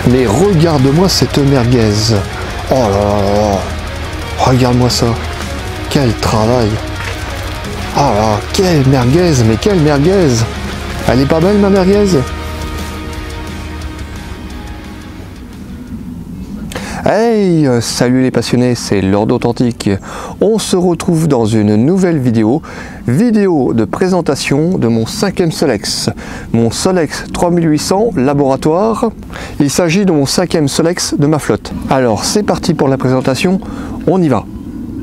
Mais regarde-moi cette merguez. Oh là là là. Regarde-moi ça. Quel travail. Oh là, quelle merguez, mais quelle merguez. Elle est pas belle ma merguez? Hey, salut les passionnés, c'est Lord Authentique. On se retrouve dans une nouvelle vidéo de présentation de mon 5e Solex, mon Solex 3800 laboratoire. Il s'agit de mon 5e Solex de ma flotte. Alors c'est parti pour la présentation, on y va.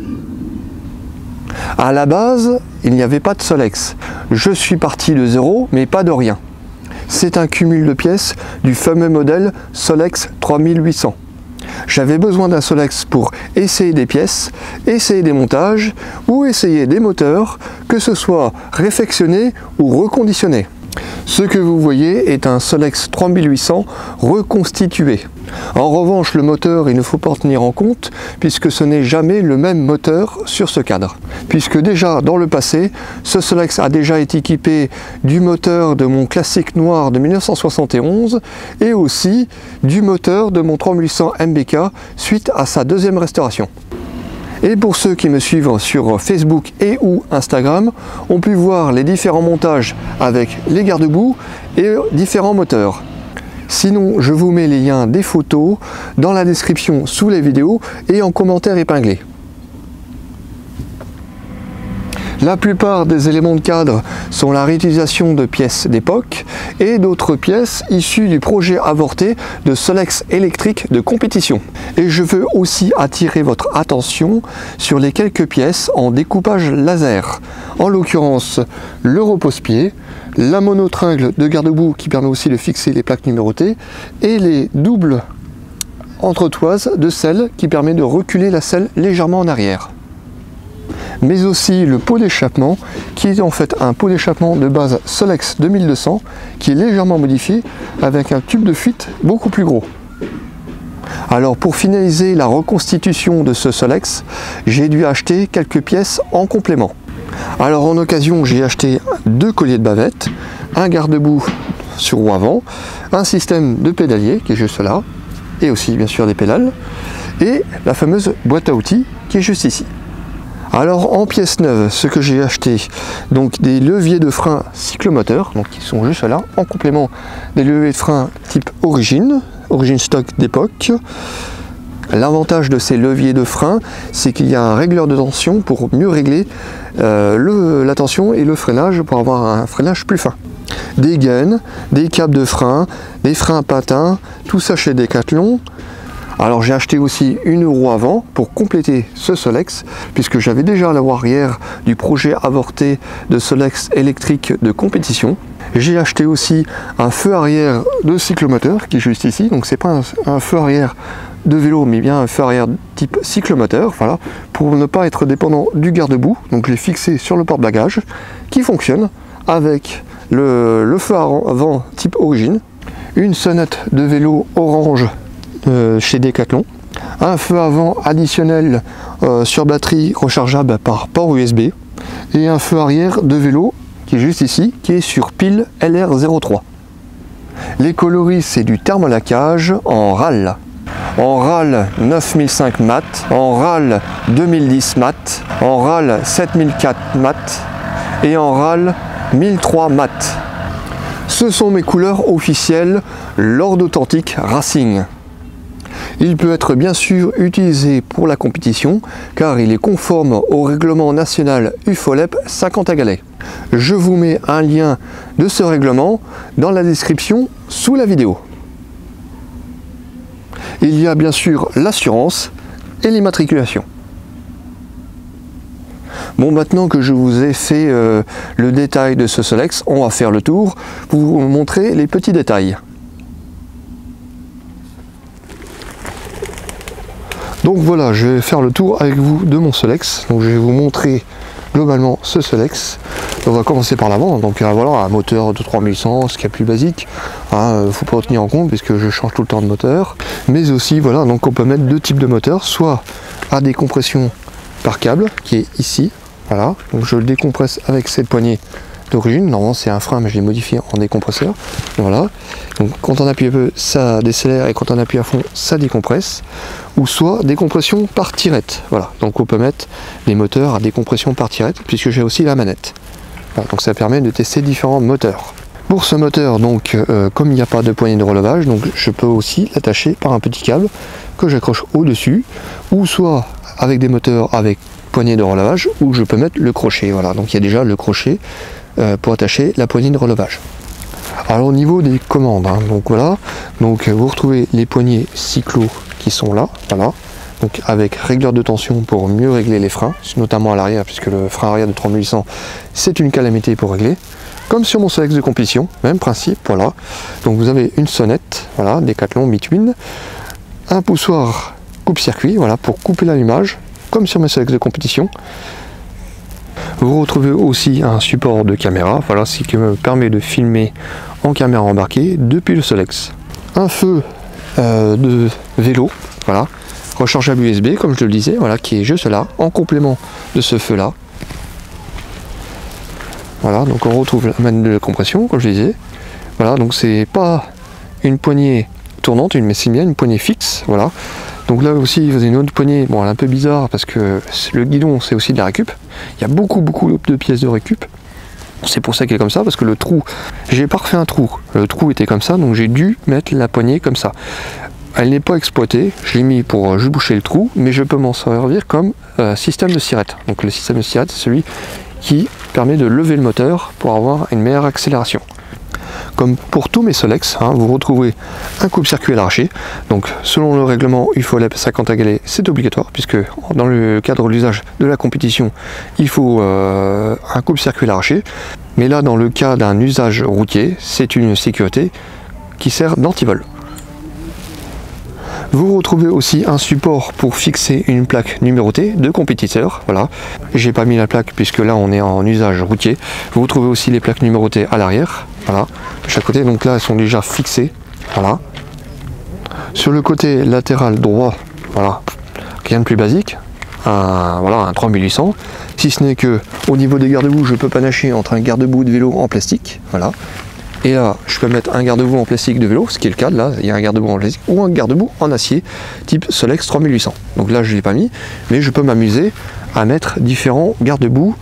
À la base, il n'y avait pas de Solex. Je suis parti de zéro, mais pas de rien. C'est un cumul de pièces du fameux modèle Solex 3800. J'avais besoin d'un Solex pour essayer des pièces, essayer des montages ou essayer des moteurs, que ce soit réfectionné ou reconditionné. Ce que vous voyez est un Solex 3800 reconstitué. En revanche, le moteur, il ne faut pas en tenir en compte puisque ce n'est jamais le même moteur sur ce cadre. Puisque déjà dans le passé, ce Solex a déjà été équipé du moteur de mon classique noir de 1971 et aussi du moteur de mon 3800 MBK suite à sa deuxième restauration. Et pour ceux qui me suivent sur Facebook et ou Instagram, ont pu voir les différents montages avec les garde-boue et différents moteurs. Sinon, je vous mets les liens des photos dans la description sous les vidéos et en commentaire épinglé. La plupart des éléments de cadre sont la réutilisation de pièces d'époque et d'autres pièces issues du projet avorté de Solex électrique de compétition. Et je veux aussi attirer votre attention sur les quelques pièces en découpage laser. En l'occurrence, le repose-pied, la monotringle de garde-boue qui permet aussi de fixer les plaques numérotées et les doubles entretoises de selle qui permet de reculer la selle légèrement en arrière. Mais aussi le pot d'échappement qui est en fait un pot d'échappement de base Solex 2200 qui est légèrement modifié avec un tube de fuite beaucoup plus gros. Alors pour finaliser la reconstitution de ce Solex, j'ai dû acheter quelques pièces en complément. Alors en occasion, j'ai acheté 2 colliers de bavette, un garde-boue sur roue avant, un système de pédalier qui est juste là, et aussi bien sûr des pédales, et la fameuse boîte à outils qui est juste ici. Alors en pièces neuves, ce que j'ai acheté, donc des leviers de frein cyclomoteurs, donc qui sont juste là, en complément des leviers de frein type origine stock d'époque. L'avantage de ces leviers de frein, c'est qu'il y a un régleur de tension pour mieux régler la tension et le freinage pour avoir un freinage plus fin. Des gaines, des câbles de frein, des freins patins, tout ça chez Decathlon. Alors j'ai acheté aussi une roue avant pour compléter ce Solex, puisque j'avais déjà la roue arrière du projet avorté de Solex électrique de compétition. J'ai acheté aussi un feu arrière de cyclomoteur qui est juste ici, donc c'est pas un feu arrière de vélo mais bien un feu arrière type cyclomoteur, voilà, pour ne pas être dépendant du garde-boue. Donc je l'ai fixé sur le porte-bagages qui fonctionne avec le feu avant type origine, une sonnette de vélo orange chez Decathlon, un feu avant additionnel sur batterie rechargeable par port USB et un feu arrière de vélo qui est juste ici, qui est sur pile LR03. Les coloris, c'est du thermolaquage en RAL. En RAL 9005 mat, en RAL 2010 mat, en RAL 7004 mat et en RAL 1003 mat. Ce sont mes couleurs officielles Lord Authentique Racing. Il peut être bien sûr utilisé pour la compétition car il est conforme au règlement national UFOLEP 50 à galets. Je vous mets un lien de ce règlement dans la description sous la vidéo. Il y a bien sûr l'assurance et l'immatriculation. Bon, maintenant que je vous ai fait le détail de ce Solex, on va faire le tour pour vous montrer les petits détails. Donc voilà, je vais faire le tour avec vous de mon Solex. Donc je vais vous montrer globalement ce Solex. On va commencer par l'avant. Donc voilà, un moteur de 3100, ce qui est plus basique. Faut pas en tenir en compte puisque je change tout le temps de moteur. Mais aussi voilà, donc on peut mettre deux types de moteurs, soit à décompression par câble qui est ici. Voilà, donc je le décompresse avec cette poignée d'origine. Normalement c'est un frein, mais je l'ai modifié en décompresseur. Voilà. Donc quand on appuie un peu, ça décélère, et quand on appuie à fond, ça décompresse. Ou soit décompression par tirette. Voilà. Donc on peut mettre les moteurs à décompression par tirette, puisque j'ai aussi la manette. Voilà. Donc ça permet de tester différents moteurs. Pour ce moteur, donc, comme il n'y a pas de poignée de relevage, donc je peux aussi l'attacher par un petit câble que j'accroche au-dessus, ou soit avec des moteurs avec poignée de relevage, ou je peux mettre le crochet. Voilà, donc il y a déjà le crochet pour attacher la poignée de relevage. Alors au niveau des commandes, hein, donc voilà, donc vous retrouvez les poignées cyclo qui sont là, voilà. Donc avec régleur de tension pour mieux régler les freins, notamment à l'arrière, puisque le frein arrière de 3800 c'est une calamité pour régler. Comme sur mon Solex de compétition, même principe, voilà. Donc vous avez une sonnette, voilà, Decathlon Between, un poussoir coupe-circuit, voilà, pour couper l'allumage, comme sur mes Solex de compétition. Vous retrouvez aussi un support de caméra, voilà, ce qui me permet de filmer en caméra embarquée depuis le Solex. Un feu de vélo, voilà, rechargeable USB, comme je le disais, voilà, qui est juste là, en complément de ce feu-là. Voilà, donc on retrouve la manette de compression, comme je disais. Voilà, donc c'est pas une poignée tournante, mais c'est bien une poignée fixe. Voilà. Donc là aussi, vous avez une autre poignée. Bon, elle est un peu bizarre parce que le guidon, c'est aussi de la récup. Il y a beaucoup de pièces de récup. C'est pour ça qu'elle est comme ça, parce que le trou, j'ai pas refait un trou. Le trou était comme ça, donc j'ai dû mettre la poignée comme ça. Elle n'est pas exploitée, je l'ai mis pour juste boucher le trou, mais je peux m'en servir comme système de sirette. Donc le système de sirette, c'est celui qui permet de lever le moteur pour avoir une meilleure accélération. Comme pour tous mes Solex, hein, vous retrouvez un coupe-circuit à l'arraché. Donc selon le règlement UFOLEP 50 à galet, c'est obligatoire, puisque dans le cadre de l'usage de la compétition, il faut un coupe-circuit à l'arraché. Mais là, dans le cas d'un usage routier, c'est une sécurité qui sert d'antivol. Vous retrouvez aussi un support pour fixer une plaque numérotée de compétiteur. Voilà, j'ai pas mis la plaque puisque là on est en usage routier. Vous retrouvez aussi les plaques numérotées à l'arrière. Voilà, de chaque côté. Donc là elles sont déjà fixées. Voilà. Sur le côté latéral droit, voilà, rien de plus basique. Voilà, un 3800. Si ce n'est que au niveau des garde-boue, je peux panacher entre un garde-boue de vélo en plastique. Voilà. Et là, je peux mettre un garde-boue en plastique de vélo, ce qui est le cas, là, il y a un garde-boue en plastique, ou un garde-boue en acier, type Solex 3800. Donc là, je ne l'ai pas mis, mais je peux m'amuser à mettre différents garde-boue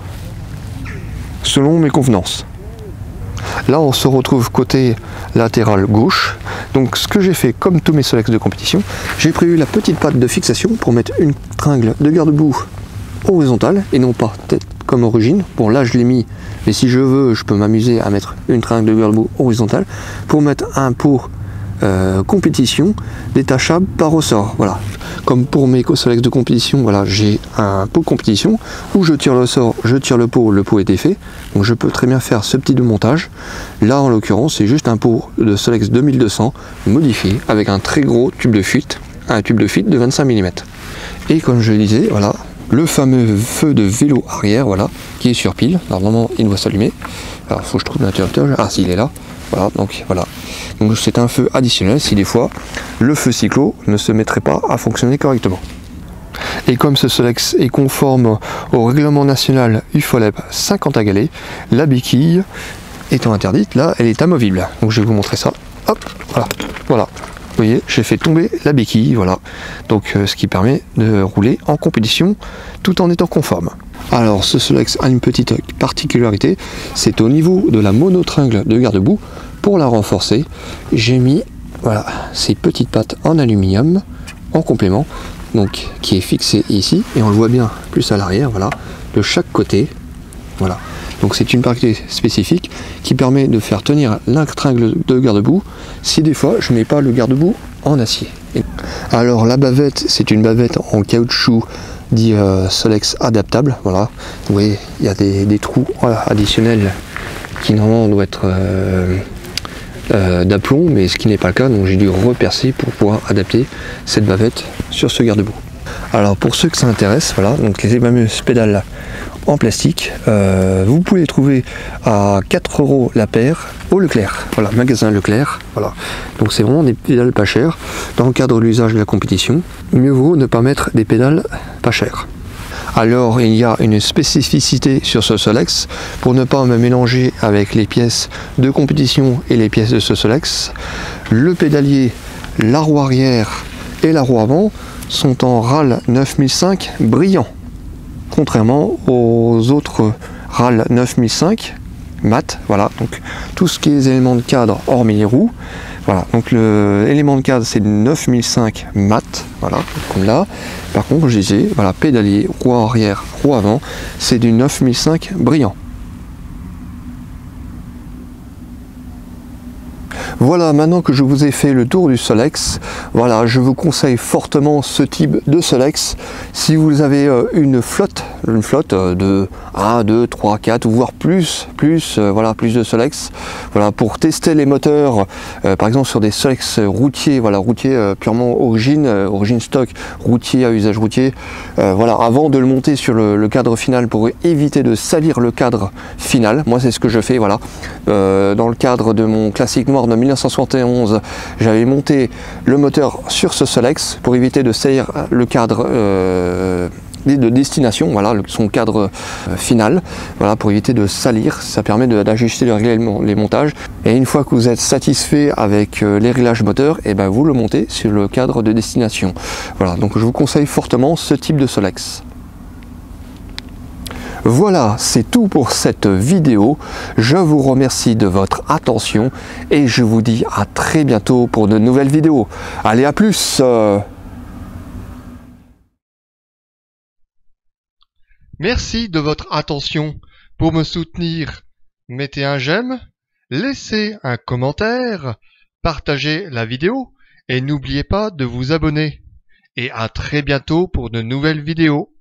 selon mes convenances. Là, on se retrouve côté latéral gauche. Donc ce que j'ai fait, comme tous mes Solex de compétition, j'ai prévu la petite patte de fixation pour mettre une tringle de garde-boue horizontale, et non pas tête comme origine. Bon, là, je l'ai mis, mais si je veux, je peux m'amuser à mettre une tringle de garde-boue horizontale pour mettre un pot compétition détachable par ressort. Voilà, comme pour mes Solex de compétition, voilà, j'ai un pot compétition où je tire le ressort, je tire le pot est défait, donc je peux très bien faire ce petit montage. Là, en l'occurrence, c'est juste un pot de Solex 2200 modifié avec un très gros tube de fuite, un tube de fuite de 25 mm. Et comme je le disais, voilà, le fameux feu de vélo arrière, voilà, qui est sur pile. Normalement, il doit s'allumer. Alors, il faut que je trouve l'interrupteur. Ah, s'il est là. Voilà, donc voilà. Donc c'est un feu additionnel si des fois le feu cyclo ne se mettrait pas à fonctionner correctement. Et comme ce Solex est conforme au règlement national UFOLEP 50 à galet, la béquille étant interdite, là, elle est amovible. Donc je vais vous montrer ça. Hop, voilà, voilà. Vous voyez, j'ai fait tomber la béquille, voilà. Donc ce qui permet de rouler en compétition tout en étant conforme. Alors ce Solex a une petite particularité, c'est au niveau de la monotringle de garde-boue. Pour la renforcer, j'ai mis, voilà, ces petites pattes en aluminium en complément, donc qui est fixée ici, et on le voit bien plus à l'arrière, voilà, de chaque côté, voilà. Donc c'est une particularité spécifique qui permet de faire tenir la tringle de garde-boue si des fois je mets pas le garde-boue en acier. Alors la bavette, c'est une bavette en caoutchouc dit Solex adaptable, voilà. Vous voyez, il y a des trous additionnels qui normalement doivent être d'aplomb, mais ce qui n'est pas le cas, donc j'ai dû repercer pour pouvoir adapter cette bavette sur ce garde-boue. Alors pour ceux que ça intéresse, voilà, donc les fameuses pédales là, en plastique, vous pouvez les trouver à 4 € la paire au Leclerc, voilà, magasin Leclerc, voilà. Donc c'est vraiment des pédales pas chères dans le cadre de l'usage de la compétition. Mieux vaut ne pas mettre des pédales pas chères. Alors il y a une spécificité sur ce Solex pour ne pas me mélanger avec les pièces de compétition et les pièces de ce Solex. Le pédalier, la roue arrière et la roue avant sont en RAL 9005 brillant, contrairement aux autres RAL 9005 mat. Voilà, donc tout ce qui est éléments de cadre hormis les roues. Voilà, donc l'élément de cadre c'est du 9005 mat, voilà, comme là. Par contre, je disais, voilà, pédalier, roue arrière, roue avant, c'est du 9005 brillant. Voilà, maintenant que je vous ai fait le tour du Solex, voilà, je vous conseille fortement ce type de Solex. Si vous avez une flotte de 1, 2, 3, 4, voire plus de Solex, voilà, pour tester les moteurs, par exemple sur des Solex routiers, voilà, routiers purement origine stock, routier à usage routier, voilà, avant de le monter sur le cadre final pour éviter de salir le cadre final. Moi, c'est ce que je fais, voilà. Dans le cadre de mon classique noir de 1971, j'avais monté le moteur sur ce Solex pour éviter de salir le cadre de destination, voilà, son cadre final, voilà, pour éviter de salir. Ça permet d'ajuster les montages, et une fois que vous êtes satisfait avec les réglages moteur, et ben vous le montez sur le cadre de destination. Voilà, donc je vous conseille fortement ce type de Solex. Voilà, c'est tout pour cette vidéo. Je vous remercie de votre attention et je vous dis à très bientôt pour de nouvelles vidéos. Allez, à plus. Merci de votre attention. Pour me soutenir, mettez un j'aime, laissez un commentaire, partagez la vidéo et n'oubliez pas de vous abonner. Et à très bientôt pour de nouvelles vidéos.